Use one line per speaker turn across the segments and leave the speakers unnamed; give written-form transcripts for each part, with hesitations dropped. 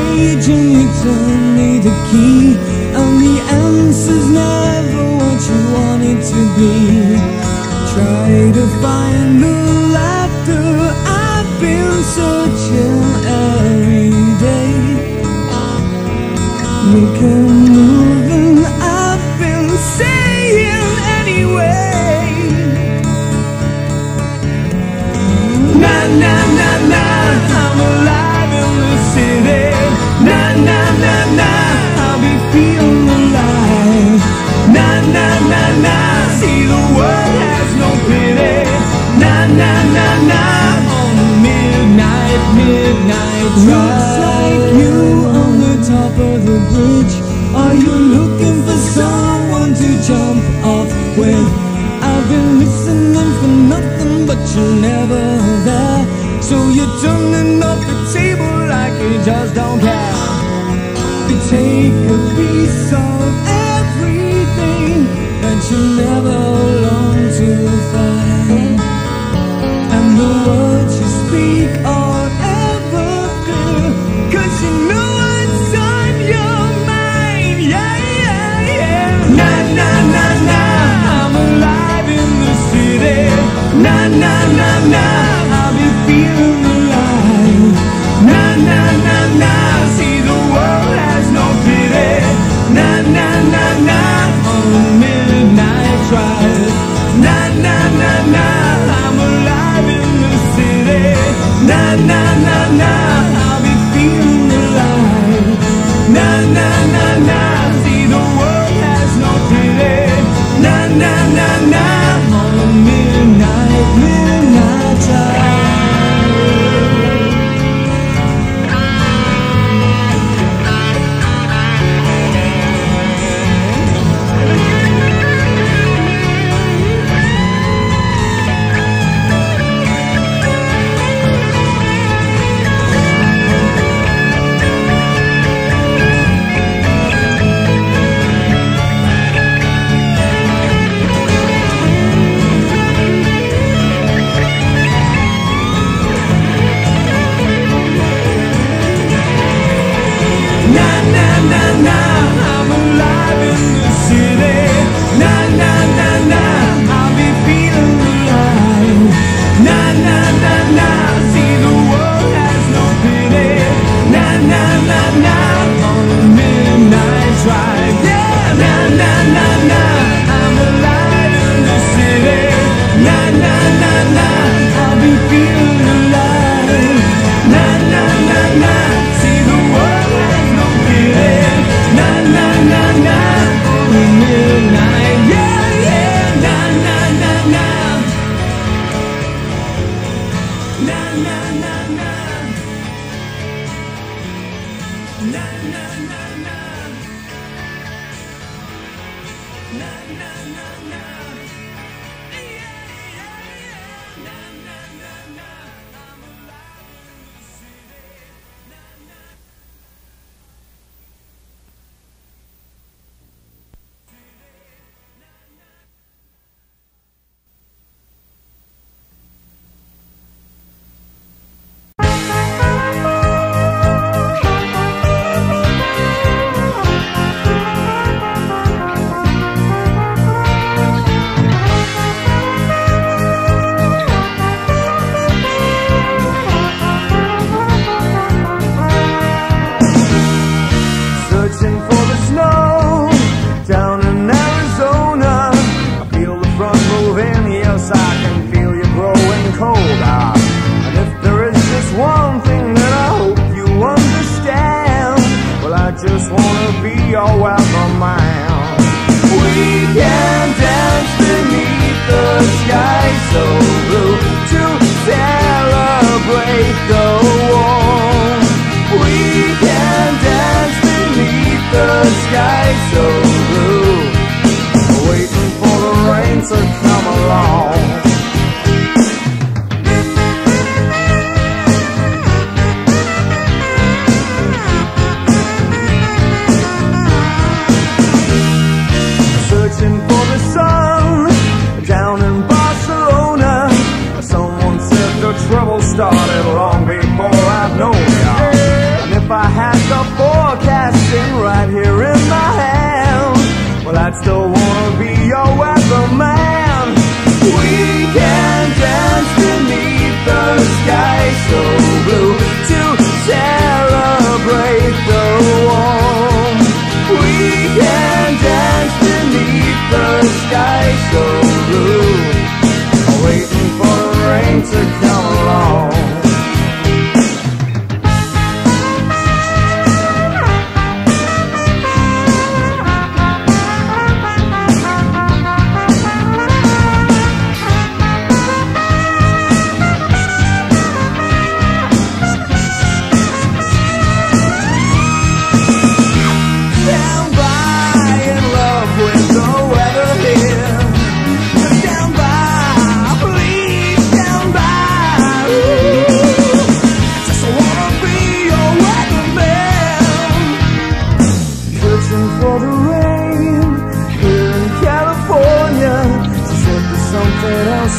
page and you turn me the key, and the answer's never what you want it to be. Try to find the laughter I've been searching every day. You can move and I've been saying anyway. Na na na na, I'm alive in the city. Na na na na, I'll be feeling alive. Na na na na, see the world has no pity. Na na na na, on the midnight drive. Looks like you on the top of the bridge. Are you looking for someone to jump off with? I've been listening for nothing, but you're never there. So you're turning up the table like you just don't care. You take a piece of everything that you never long to find, and the words you speak are ever clear, 'cause you know what's on your mind. Yeah, yeah, yeah. Na na na na, I'm alive in the city. Na na na na, I'll be feeling alive. Na na na na, see the world has no pity. Na na na na, on the midnight drive. Na na na na, I'm alive in the city. Na na na na, I'll be feeling alive. Na na na na, see the world has no pity. Na na na na, on the midnight drive.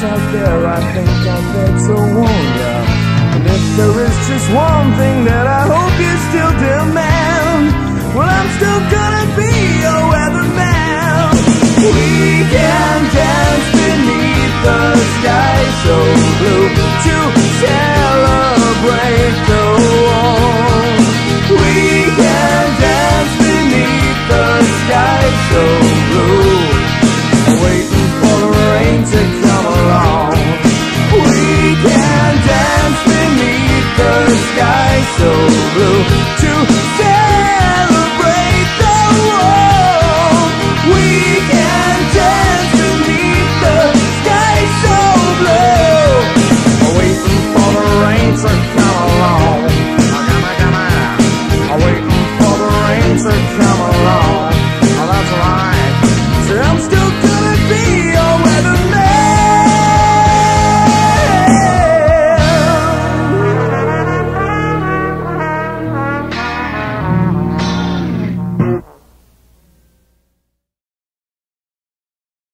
out there, I think I'm there to warn ya. And if there is just one thing that I hope you